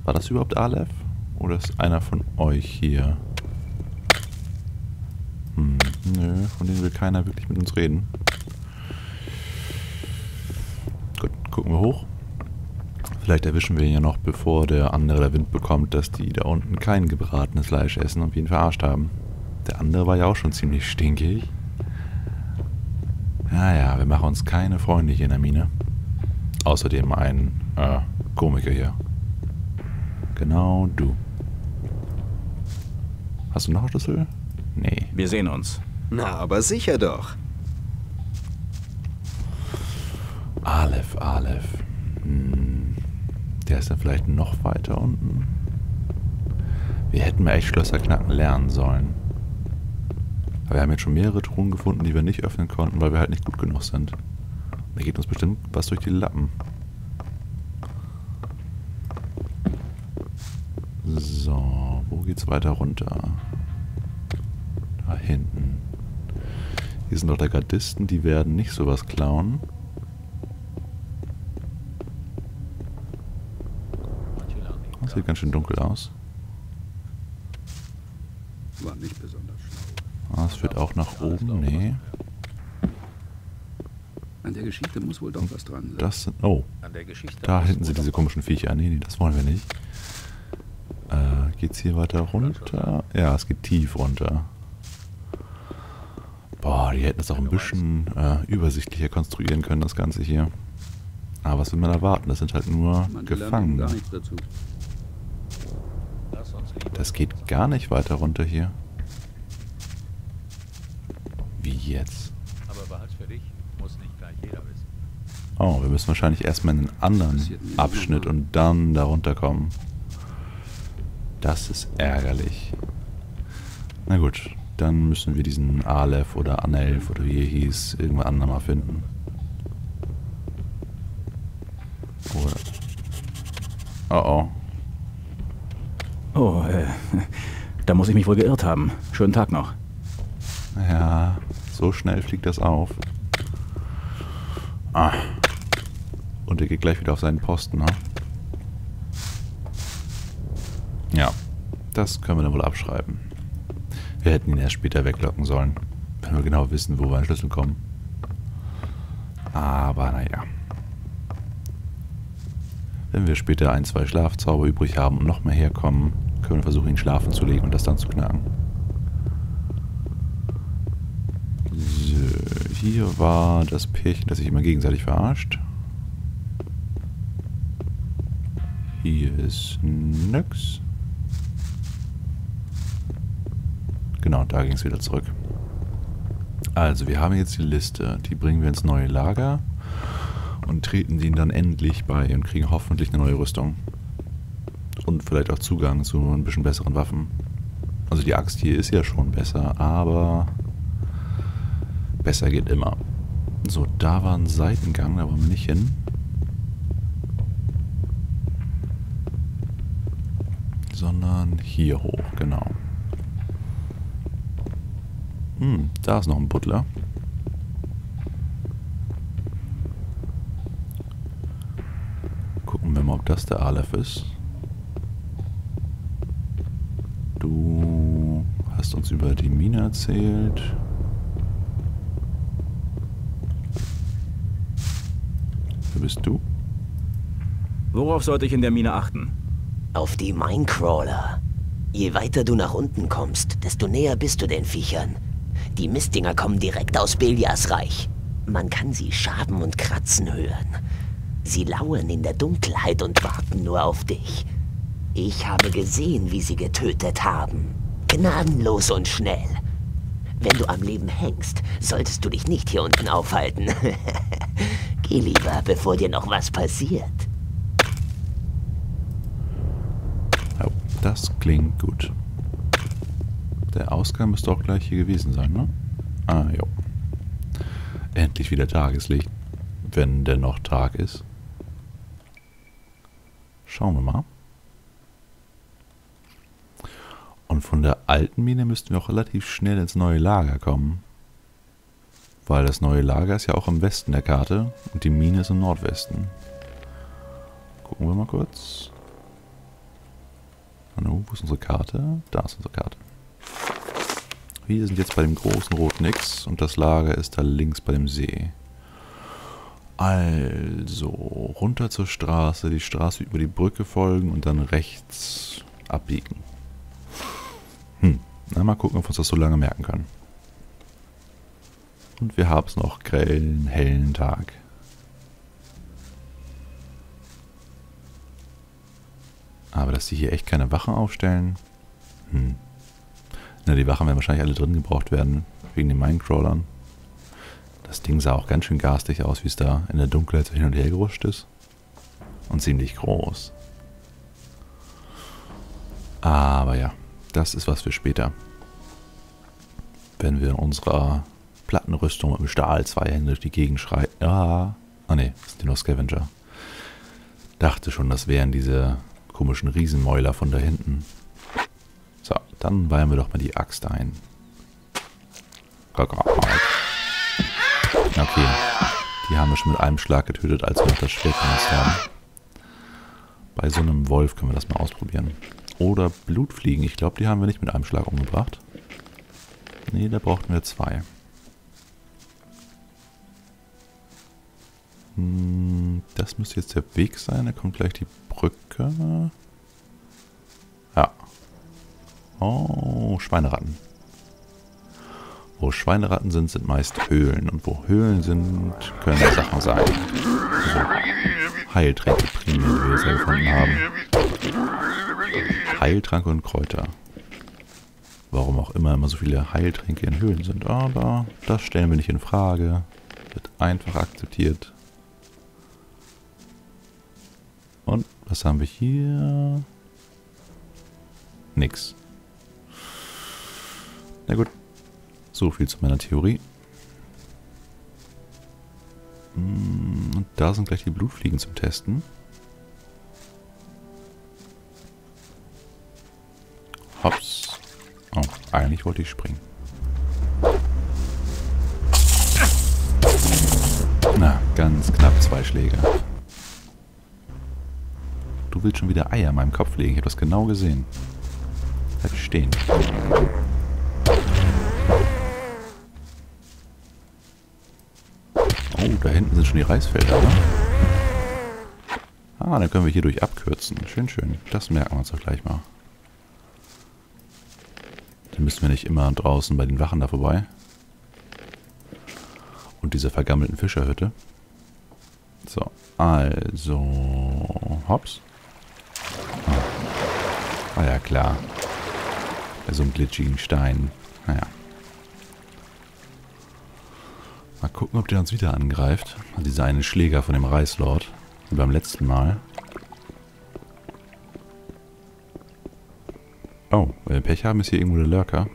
War das überhaupt Aleph? Oder ist einer von euch hier? Nö, von denen will keiner wirklich mit uns reden. Gut, gucken wir hoch. Vielleicht erwischen wir ihn ja noch, bevor der andere der Wind bekommt, dass die da unten kein gebratenes Fleisch essen und wir ihn verarscht haben. Der andere war ja auch schon ziemlich stinkig. Naja, wir machen uns keine Freunde hier in der Mine. Außerdem ein Komiker hier. Genau du. Hast du noch Schlüssel? Nee. Wir sehen uns. Na, aber sicher doch. Aleph. Der ist dann vielleicht noch weiter unten. Wir hätten mal echt Schlösser knacken lernen sollen. Aber wir haben jetzt schon mehrere Truhen gefunden, die wir nicht öffnen konnten, weil wir halt nicht gut genug sind. Da geht uns bestimmt was durch die Lappen. So, wo geht's weiter runter? Da hinten. Hier sind doch der Gardisten, die werden nicht sowas klauen. Das sieht ganz schön dunkel aus. War nicht besonders schlau. Ah, es führt auch nach oben. Nee. An der Geschichte muss wohl doch was dran sein. Das sind... Oh. Da hinten sind diese komischen Viecher. Nee, das wollen wir nicht. Geht's hier weiter runter? Ja, es geht tief runter. Boah, die hätten das auch ein bisschen übersichtlicher konstruieren können, das Ganze hier. Aber was will man erwarten? Das sind halt nur Gefangene. Gar nichts dazu. Das geht gar nicht weiter runter hier. Wie jetzt? Aber behalt's für dich, muss nicht gleich jeder wissen. Oh, wir müssen wahrscheinlich erstmal in einen anderen Abschnitt und dann da runterkommen. Das ist ärgerlich. Na gut, dann müssen wir diesen Aleph oder Anelf oder wie er hieß, irgendwann andermal mal finden. Oder... Oh. Oh, da muss ich mich wohl geirrt haben. Schönen Tag noch. Ja, so schnell fliegt das auf. Ah. Und er geht gleich wieder auf seinen Posten, ne? Ja, das können wir dann wohl abschreiben. Wir hätten ihn erst später weglocken sollen, wenn wir genau wissen, wo wir an den Schlüssel kommen. Aber naja. Wenn wir später 1, 2 Schlafzauber übrig haben und noch mehr herkommen, können wir versuchen, ihn schlafen zu legen und das dann zu knacken. So, hier war das Pärchen, das sich immer gegenseitig verarscht. Hier ist nix. Genau, da ging es wieder zurück. Also, wir haben jetzt die Liste. Die bringen wir ins neue Lager und treten den dann endlich bei und kriegen hoffentlich eine neue Rüstung. Und vielleicht auch Zugang zu ein bisschen besseren Waffen. Also die Axt hier ist ja schon besser, aber besser geht immer. So, da war ein Seitengang, da wollen wir nicht hin. Sondern hier hoch, genau. Da ist noch ein Butler. Gucken wir mal, ob das der Aleph ist. Du hast uns über die Mine erzählt. Wer bist du? Worauf sollte ich in der Mine achten? Auf die Minecrawler. Je weiter du nach unten kommst, desto näher bist du den Viechern. Die Mistdinger kommen direkt aus Belias Reich. Man kann sie schaben und kratzen hören. Sie lauern in der Dunkelheit und warten nur auf dich. Ich habe gesehen, wie sie getötet haben. Gnadenlos und schnell. Wenn du am Leben hängst, solltest du dich nicht hier unten aufhalten. Geh lieber, bevor dir noch was passiert. Oh, das klingt gut. Der Ausgang müsste auch gleich hier gewesen sein, ne? Ah, jo. Endlich wieder Tageslicht. Wenn denn noch Tag ist. Schauen wir mal. Und von der alten Mine müssten wir auch relativ schnell ins neue Lager kommen. Weil das neue Lager ist ja auch im Westen der Karte und die Mine ist im Nordwesten. Gucken wir mal kurz. Hallo, wo ist unsere Karte? Da ist unsere Karte. Wir sind jetzt bei dem großen roten X und das Lager ist da links bei dem See. Also, runter zur Straße, die Straße über die Brücke folgen und dann rechts abbiegen. Na, mal gucken, ob wir uns das so lange merken können. Und wir haben es noch grellen, hellen Tag. Aber dass die hier echt keine Wachen aufstellen? Na, die Wachen werden wahrscheinlich alle drin gebraucht werden, wegen den Minecrawlern. Das Ding sah auch ganz schön garstig aus, wie es da in der Dunkelheit so hin und her gerutscht ist. Und ziemlich groß. Aber ja, das ist was für später. Wenn wir in unserer Plattenrüstung mit dem Stahl 2 Hände durch die Gegend schreien. Ja. Ah ne, das sind die nur Scavenger. Dachte schon, das wären diese komischen Riesenmäuler von da hinten. So, dann weihen wir doch mal die Axt ein. Okay, die haben wir schon mit einem Schlag getötet, als wir noch das Schwert benutzt haben. Bei so einem Wolf können wir das mal ausprobieren. Oder Blutfliegen, ich glaube, die haben wir nicht mit einem Schlag umgebracht. Nee, da brauchten wir 2. Das müsste jetzt der Weg sein, da kommt gleich die Brücke. Ja. Oh, Schweineratten. Wo Schweineratten sind, sind meist Höhlen. Und wo Höhlen sind, können Sachen sein. Also Heiltränke primär, die wir jetzt gefunden haben. Heiltrank und Kräuter. Warum auch immer so viele Heiltränke in Höhlen sind. Aber das stellen wir nicht in Frage. Wird einfach akzeptiert. Und was haben wir hier? Nix. Na gut. So viel zu meiner Theorie. Und da sind gleich die Blutfliegen zum Testen. Hops. Oh, eigentlich wollte ich springen. Na, ganz knapp 2 Schläge. Du willst schon wieder Eier in meinem Kopf legen. Ich habe das genau gesehen. Bleib stehen. Oh, da hinten sind schon die Reisfelder, ne? Ah, dann können wir hier durch abkürzen. Schön, schön. Das merken wir uns doch gleich mal. Dann müssen wir nicht immer draußen bei den Wachen da vorbei. Und dieser vergammelten Fischerhütte. So, also... Hops. Ah ja, klar. Bei so einem glitschigen Stein. Naja. Mal gucken, ob der uns wieder angreift. Dieser eine Schläger von dem Reislord. Wie beim letzten Mal. Oh, wenn wir Pech haben, ist hier irgendwo der Lurker.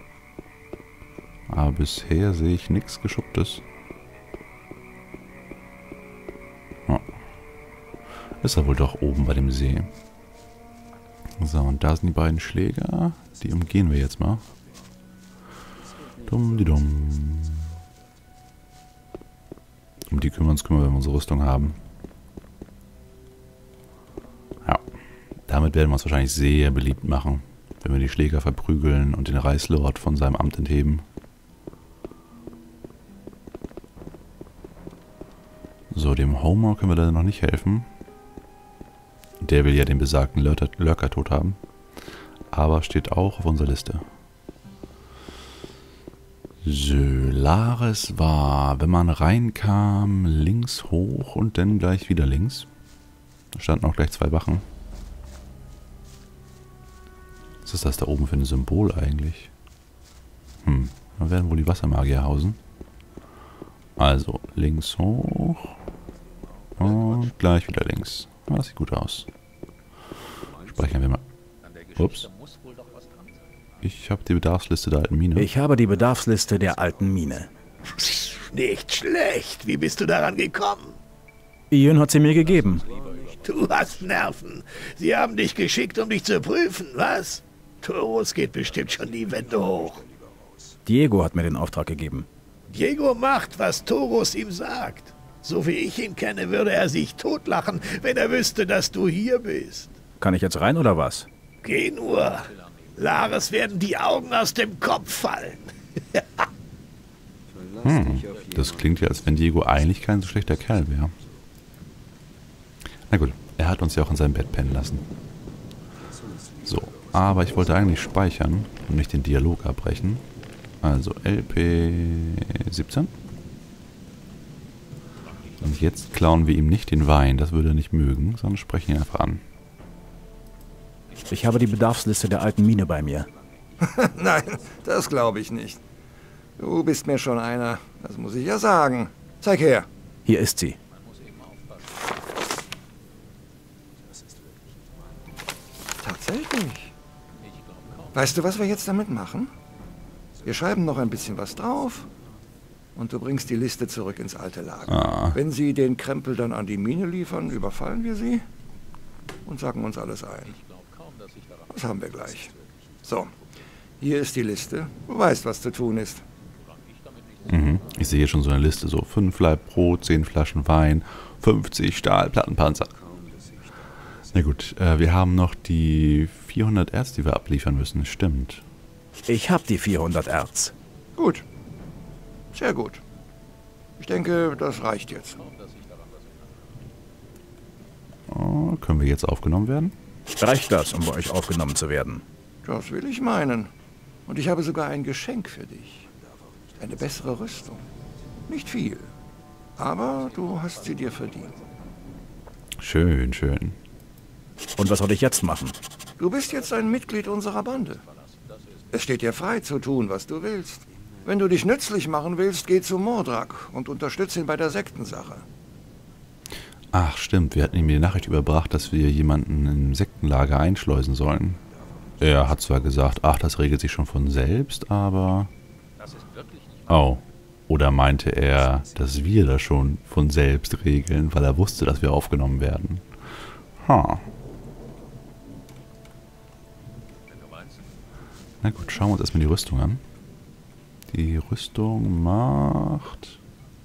Aber bisher sehe ich nichts Geschupptes. Oh. Ist er wohl doch oben bei dem See. So, und da sind die beiden Schläger. Die umgehen wir jetzt mal. Dumm, die dumm. Um die können wir uns kümmern, wenn wir unsere Rüstung haben. Ja. Damit werden wir uns wahrscheinlich sehr beliebt machen. Wenn wir die Schläger verprügeln und den Reislord von seinem Amt entheben. So, dem Homer können wir leider noch nicht helfen. Der will ja den besagten Lurker tot haben. Aber steht auch auf unserer Liste. Solaris war, wenn man reinkam, links hoch und dann gleich wieder links. Da standen auch gleich 2 Wachen. Was ist das da oben für ein Symbol eigentlich? Da werden wohl die Wassermagier hausen. Also, links hoch. Und gleich wieder links. Ah, das sieht gut aus. Speichern wir mal. Ups. Ich habe die Bedarfsliste der alten Mine. Ich habe die Bedarfsliste der alten Mine. Nicht schlecht. Wie bist du daran gekommen? Ian hat sie mir gegeben. Du hast Nerven. Sie haben dich geschickt, um dich zu prüfen, was? Taurus geht bestimmt schon die Wände hoch. Diego hat mir den Auftrag gegeben. Diego macht, was Taurus ihm sagt. So wie ich ihn kenne, würde er sich totlachen, wenn er wüsste, dass du hier bist. Kann ich jetzt rein oder was? Geh nur. Lares werden die Augen aus dem Kopf fallen. Das klingt ja, als wenn Diego eigentlich kein so schlechter Kerl wäre. Na gut, er hat uns ja auch in seinem Bett pennen lassen. So, aber ich wollte eigentlich speichern und nicht den Dialog abbrechen. Also LP 17. Und jetzt klauen wir ihm nicht den Wein, das würde er nicht mögen, sondern sprechen ihn einfach an. Ich habe die Bedarfsliste der alten Mine bei mir. Nein, das glaube ich nicht. Du bist mir schon einer, das muss ich ja sagen. Zeig her. Hier ist sie. Tatsächlich. Weißt du, was wir jetzt damit machen? Wir schreiben noch ein bisschen was drauf und du bringst die Liste zurück ins alte Lager. Wenn sie den Krempel dann an die Mine liefern, überfallen wir sie und sacken uns alles ein. Das haben wir gleich. So, hier ist die Liste. Du weißt, was zu tun ist. Ich sehe schon so eine Liste, so 5 Laib Brot, 10 Flaschen Wein, 50 Stahlplattenpanzer. Na gut, wir haben noch die 400 Erz, die wir abliefern müssen, stimmt. Ich habe die 400 Erz. Gut. Sehr gut. Ich denke, das reicht jetzt. Oh, können wir jetzt aufgenommen werden? Reicht das, um bei euch aufgenommen zu werden? Das will ich meinen. Und ich habe sogar ein Geschenk für dich. Eine bessere Rüstung. Nicht viel. Aber du hast sie dir verdient. Schön, schön. Und was soll ich jetzt machen? Du bist jetzt ein Mitglied unserer Bande. Es steht dir frei zu tun, was du willst. Wenn du dich nützlich machen willst, geh zu Mordrak und unterstütze ihn bei der Sektensache. Ach stimmt, wir hatten ihm die Nachricht überbracht, dass wir jemanden im Sektenlager einschleusen sollen. Er hat zwar gesagt, ach, das regelt sich schon von selbst, aber... Oh, oder meinte er, dass wir das schon von selbst regeln, weil er wusste, dass wir aufgenommen werden? Na gut, schauen wir uns erstmal die Rüstung an. Die Rüstung macht...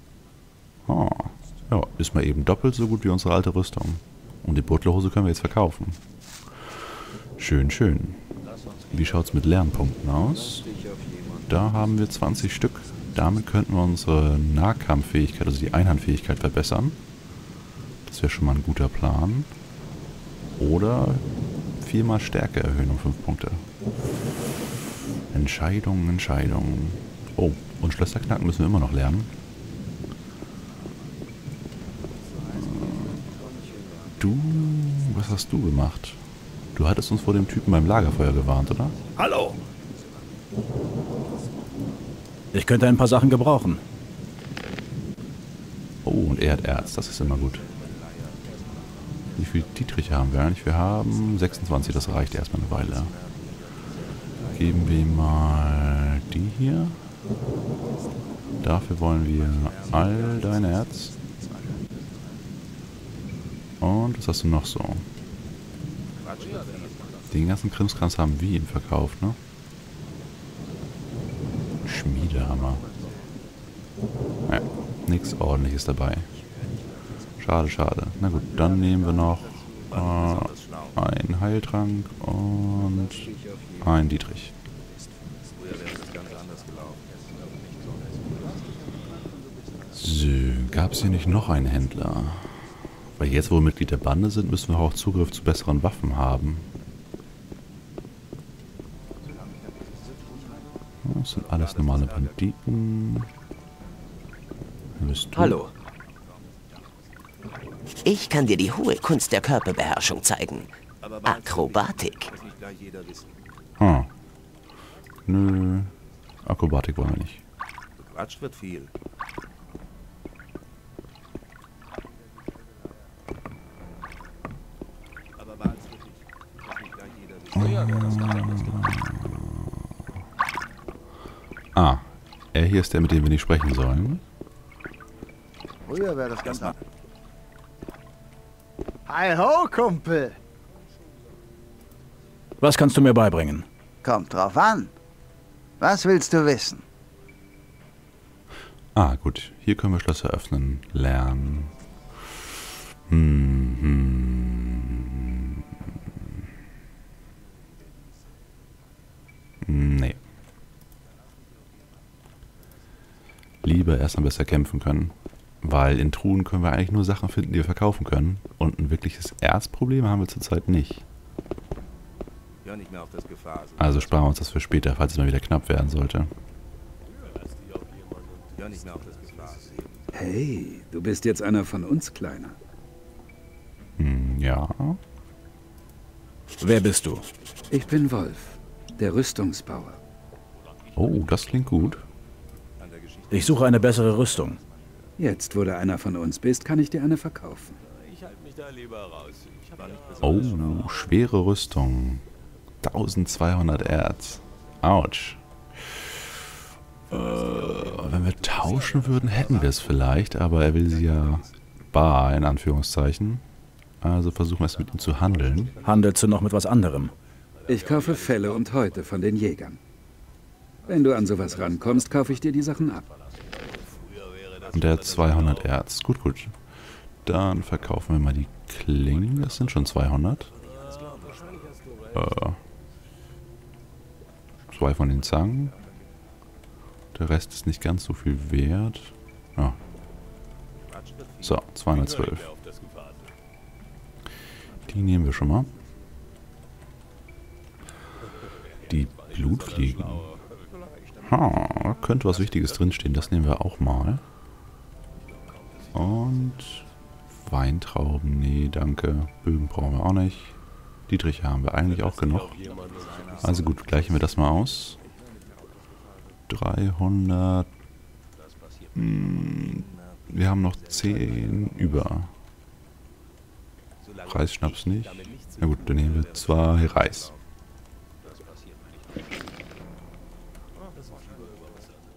ja, ist mal eben doppelt so gut wie unsere alte Rüstung. Und die Butlerhose können wir jetzt verkaufen. Schön, schön. Wie schaut es mit Lernpunkten aus? Da haben wir 20 Stück. Damit könnten wir unsere Nahkampffähigkeit, also die Einhandfähigkeit verbessern. Das wäre schon mal ein guter Plan. Oder 4-mal Stärke erhöhen um 5 Punkte. Entscheidungen, Entscheidungen. Oh, und Schlösserknacken müssen wir immer noch lernen. Du, was hast du gemacht? Du hattest uns vor dem Typen beim Lagerfeuer gewarnt, oder? Hallo. Ich könnte ein paar Sachen gebrauchen. Oh, und er hat Erz, das ist immer gut. Wie viel Dietrich haben wir eigentlich? Wir haben 26, das reicht erstmal eine Weile. Geben wir ihm mal die hier. Dafür wollen wir all dein Erz. Und was hast du noch so? Den ganzen Krimskrams haben wir ihm verkauft, ne? Schmiedehammer. Ja, nichts Ordentliches dabei. Schade, schade. Na gut, dann nehmen wir noch einen Heiltrank und einen Dietrich. So, gab es hier nicht noch einen Händler? Weil jetzt, wo wir Mitglied der Bande sind, müssen wir auch Zugriff zu besseren Waffen haben. Das sind alles normale Banditen. Hallo. Ich kann dir die hohe Kunst der Körperbeherrschung zeigen. Akrobatik. Nö. Akrobatik wollen wir nicht. Gequatscht wird viel. Er hier ist der, mit dem wir nicht sprechen sollen. Früher wäre das ganz anders. Hi ho, Kumpel. Was kannst du mir beibringen? Kommt drauf an. Was willst du wissen? Gut. Hier können wir Schlösser öffnen. Lernen. Nee. Lieber erstmal besser kämpfen können. Weil in Truhen können wir eigentlich nur Sachen finden, die wir verkaufen können. Und ein wirkliches Erzproblem haben wir zurzeit nicht. Hör nicht mehr auf das Gefahr. Also sparen wir uns das für später, falls es mal wieder knapp werden sollte. Hör nicht mehr auf das Gefahr. Hey, du bist jetzt einer von uns, Kleiner. Ja. Wer bist du? Ich bin Wolf, der Rüstungsbauer. Oh, das klingt gut. Ich suche eine bessere Rüstung. Jetzt, wo du einer von uns bist, kann ich dir eine verkaufen. Oh, schwere Rüstung. 1200 Erz. Autsch. Wenn wir tauschen würden, hätten wir es vielleicht, aber er will sie ja bar, in Anführungszeichen. Also versuchen wir es mit ihm zu handeln. Handelst du noch mit was anderem? Ich kaufe Felle und Häute von den Jägern. Wenn du an sowas rankommst, kaufe ich dir die Sachen ab. Und der hat 200 Erz. Gut, gut. Dann verkaufen wir mal die Klingen. Das sind schon 200. 2 von den Zangen. Der Rest ist nicht ganz so viel wert. Ah. So, 212. Die nehmen wir schon mal. Die Blutfliegen. Da könnte was Wichtiges drinstehen. Das nehmen wir auch mal. Und Weintrauben, nee, danke. Bögen brauchen wir auch nicht. Dietriche haben wir eigentlich auch genug. Also gut, gleichen wir das mal aus. 300. Wir haben noch 10 über. Reisschnaps nicht. Na gut, dann nehmen wir 2 Reis.